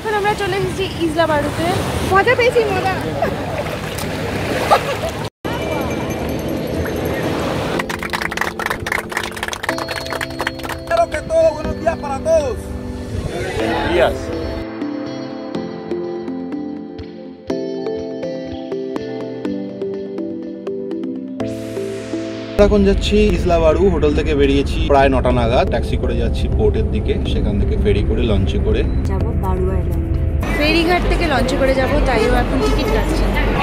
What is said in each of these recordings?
এখন আমরা চলে এসেছি ইসলা বাড়ুতে। মজা পেয়েছি, মজা। Claro que todo, buenos días para todos. Días. এখন যাচ্ছি ইসলা বাড়ু। হোটেল থেকে বেরিয়েছি প্রায় 9টা নাগাদ। ট্যাক্সি করে যাচ্ছি পোর্টের দিকে, সেখান থেকে ফেরি করে লঞ্চে করে যাবো বাড়ু আইল্যান্ড। ফেরিঘাট থেকে লঞ্চে করে যাব, তাইও এখন টিকিট কাটছি।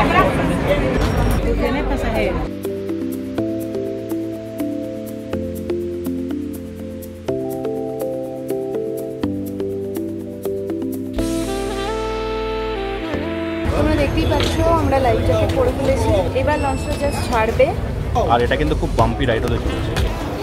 তোমরা দেখতেই পাচ্ছ আমরা লাইফ জ্যাকেট পরে ফেলেছি। এবার লঞ্চটা জাস্ট ছাড়বে। আর এটা কিন্তু খুব বাম্পি রাইড হতে চলেছে।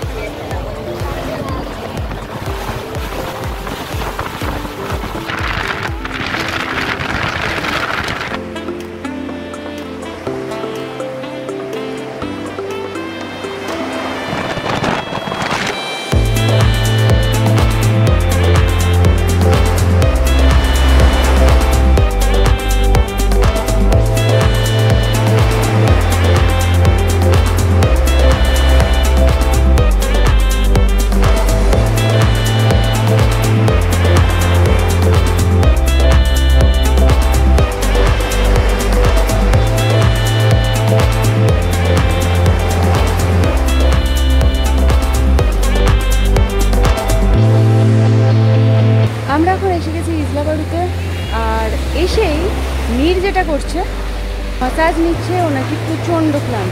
আমরা এখন এসে গেছি ইসলা বাড়ুতে। আর এসেই মীর যেটা করছে, মাসাজ নিচ্ছে। ও নাকি প্রচণ্ড ক্লান্ত।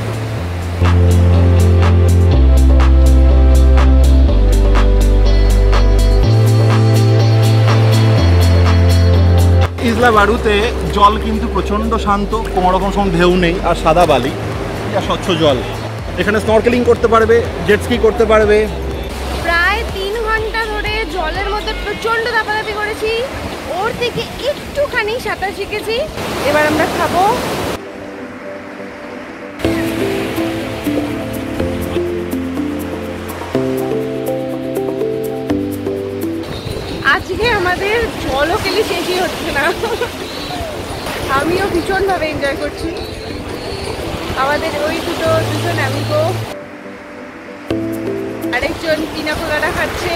ইসলা বাড়ুতে জল কিন্তু প্রচণ্ড শান্ত, কোনো রকম ঢেউ নেই, আর সাদা বালি, এটা স্বচ্ছ জল। এখানে স্নরকেলিং করতে পারবে, জেট স্কি করতে পারবে। প্রায় 3 ঘন্টা ধরে জলের মধ্যে প্রচণ্ড দাপাদাপি করেছি। ওর থেকে একটুখানি সাঁতার শিখেছি। এবার আমরা খাবো। আজকে আমাদের জলও খেলে শেষই হচ্ছে না। আমিও ভীষণভাবে এনজয় করছি। আমাদের ওই দুজন অ্যামিগো, আরেকজন পিনা কোলাডা খাচ্ছে।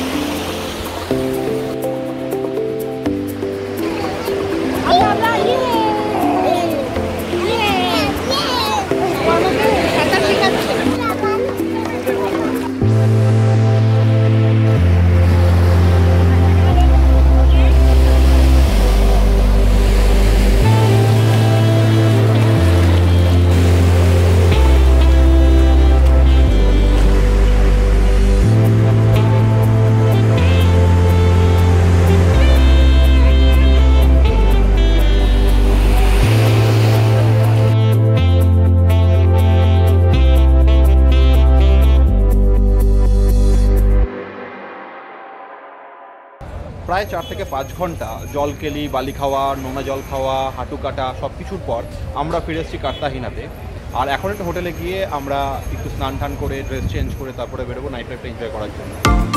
প্রায় 4 থেকে 5 ঘন্টা জল কেলি, বালি খাওয়া, নোনা জল খাওয়া, হাঁটু কাটা সব কিছুর পর আমরা ফিরে এসেছি কার্তাহিনাতে। আর এখন একটা হোটেলে গিয়ে আমরা একটু স্নান টান করে, ড্রেস চেঞ্জ করে তারপরে বেরোবো নাইট লাইফটা এনজয় করার জন্য।